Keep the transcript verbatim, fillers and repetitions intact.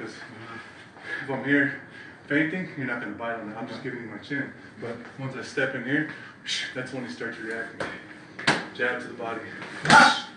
because if I'm here fainting, you're not going to bite on it. I'm just giving you my chin. But once I step in here, that's when you start to react. Jab to the body.